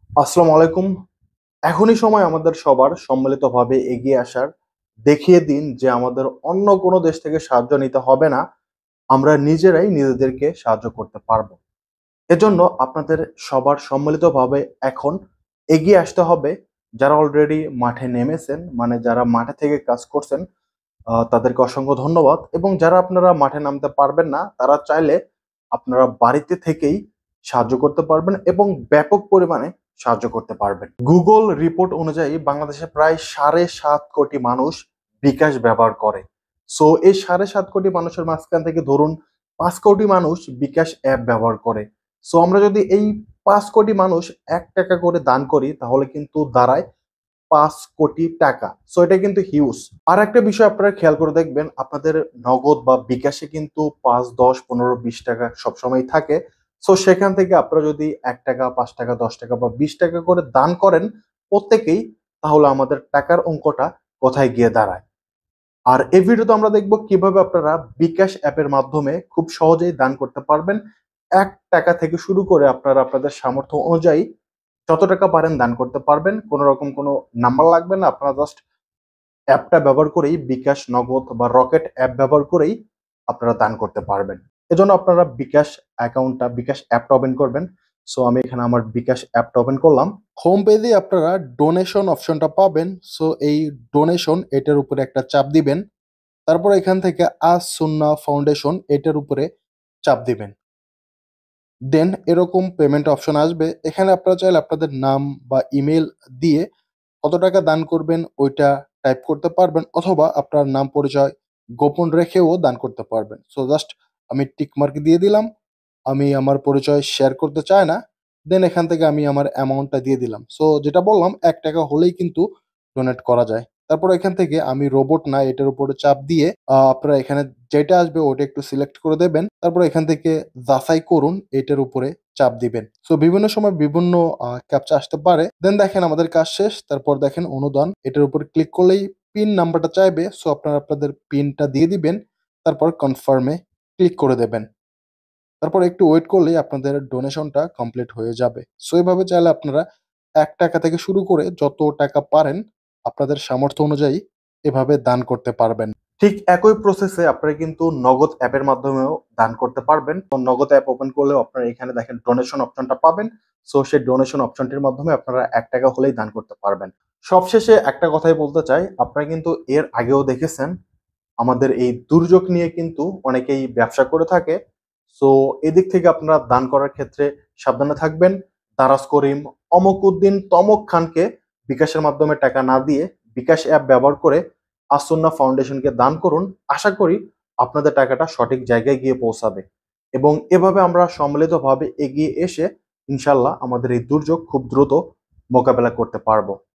আসসালামু আলাইকুম। এখনই সময় আমাদের সবার সম্মিলিতভাবে এগিয়ে আসার। দেখিয়ে দিন যে আমাদের অন্য কোনো দেশ থেকে সাহায্য নিতে হবে না। আমরা নিজেরাই নিজেদেরকে সাহায্য করতে পারবো। এজন্য আপনাদের সবার সম্মিলিতভাবে এখন এগিয়ে আসতে হবে। যারা অলরেডি মাঠে নেমেছেন, মানে যারা মাঠে থেকে কাজ করছেন, তাদেরকে অসংখ্য ধন্যবাদ। এবং যারা আপনারা মাঠে নামতে পারবেন না, তারা চাইলে আপনারা বাড়িতে থেকেই সাহায্য করতে পারবেন এবং ব্যাপক পরিমাণে সাহায্য করতে পারবেন। গুগল রিপোর্ট অনুযায়ী বাংলাদেশে প্রায় ৭.৫ কোটি মানুষ বিকাশ ব্যবহার করে। সো এই ৭.৫ কোটি মানুষের মাঝখান থেকে ধরুন ৫ কোটি মানুষ বিকাশ অ্যাপ ব্যবহার করে। সো আমরা যদি এই ৫ কোটি মানুষ ৳১ করে দান করি, তাহলে কিন্তু দাঁড়ায় ৫ কোটি টাকা। সো এটা কিন্তু হিউজ। আর একটা বিষয় আপনারা খেয়াল করে দেখবেন, আপনাদের নগদ বা বিকাশে কিন্তু ৫, ১০, ১৫, ২০ টাকা সবসময় থাকে। সো সেখান থেকে আপনারা যদি ৳১, ৳৫, ৳১০ বা ৳২০ করে দান করেন প্রত্যেকেই, তাহলে আমাদের টাকার অঙ্কটা কোথায় গিয়ে দাঁড়ায়। আর এই ভিডিওতে আমরা দেখব কিভাবে আপনারা বিকাশ অ্যাপের মাধ্যমে খুব সহজেই দান করতে পারবেন। ৳১ থেকে শুরু করে আপনারা আপনাদের সামর্থ্য অনুযায়ী যত টাকা পারেন দান করতে পারবেন। কোন রকম কোনো নাম্বার লাগবে না। আপনারা জাস্ট অ্যাপটা ব্যবহার করেই, বিকাশ, নগদ বা রকেট অ্যাপ ব্যবহার করেই আপনারা দান করতে পারবেন। এজন্য আপনারা বিকাশ অ্যাপটা ওপেন করবেন। সো আমি এখানে আমার বিকাশ অ্যাপটা ওপেন করলাম। হোম পেজে আপনারা ডোনেশন অপশনটা পাবেন। সো এই ডোনেশন এটার উপরে একটা চাপ দিবেন। তারপর এখান থেকে আজ সুন্নাহ ফাউন্ডেশন এটার উপরে চাপ দিবেন। দেন এরকম পেমেন্ট অপশন আসবে। এখানে আপনারা চাইলে আপনাদের নাম বা ইমেইল দিয়ে কত টাকা দান করবেন ওইটা টাইপ করতে পারবেন, অথবা আপনার নাম পরিচয় গোপন রেখেও দান করতে পারবেন। সো জাস্ট আমি টিক মার্ক দিয়ে দিলাম। আমি আমার পরিচয় শেয়ার করতে চাই না। দেন এখান থেকে আমি আমার অ্যামাউন্টটা দিয়ে দিলাম। সো যেটা বললাম ৳১ হলেই কিন্তু ডোনেট করা যায়। তারপর এখান থেকে আমি রোবট না এটার উপরে চাপ দিয়ে আপনারা এখানে যেটা আসবে ওটা একটু সিলেক্ট করে দেবেন। তারপর এখান থেকে যাচাই করুন এটার উপরে চাপ দিবেন। সো বিভিন্ন সময় বিভিন্ন ক্যাপচা আসতে পারে। দেন দেখেন আমাদের কাজ শেষ। তারপর দেখেন অনুদান। এটার উপরে ক্লিক করলেই পিন নাম্বারটা চাইবে। সো আপনারা আপনাদের পিনটা দিয়ে দিবেন। তারপর কনফার্ম এ ক্লিক করে দেবেন। তারপর একটু ওয়েট করলেই আপনাদের ডোনেশনটা কমপ্লিট হয়ে যাবে। সো এভাবে চাইলে আপনারা ৳১ থেকে শুরু করে যত টাকা পারেন আপনাদের সামর্থ্য অনুযায়ী এভাবে দান করতে পারবেন। ঠিক একই প্রসেসে আপনারা কিন্তু নগদ অ্যাপের মাধ্যমেও দান করতে পারবেন। তো নগদ অ্যাপ ওপেন করলেও আপনারা এখানে দেখেন ডোনেশন অপশনটা পাবেন। সো সেই ডোনেশন অপশনটির মাধ্যমে আপনারা ৳১ হলেই দান করতে পারবেন। সবশেষে একটা কথাই বলতে চাই, আপনারা কিন্তু এর আগেও দেখেছেন আমাদের এই দুর্যোগ নিয়ে কিন্তু অনেকেই ব্যবসা করে থাকে। সো এদিক থেকে আপনারা দান করার ক্ষেত্রে সাবধানে থাকবেন। দারাজ করিম, অমুক উদ্দিন, তমক খানকে বিকাশের মাধ্যমে টাকা না দিয়ে বিকাশ অ্যাপ ব্যবহার করে আসন্না ফাউন্ডেশনকে দান করুন। আশা করি আপনাদের টাকাটা সঠিক জায়গায় গিয়ে পৌঁছাবে এবং এভাবে আমরা সম্মিলিতভাবে এগিয়ে এসে ইনশাল্লাহ আমাদের এই দুর্যোগ খুব দ্রুত মোকাবেলা করতে পারবো।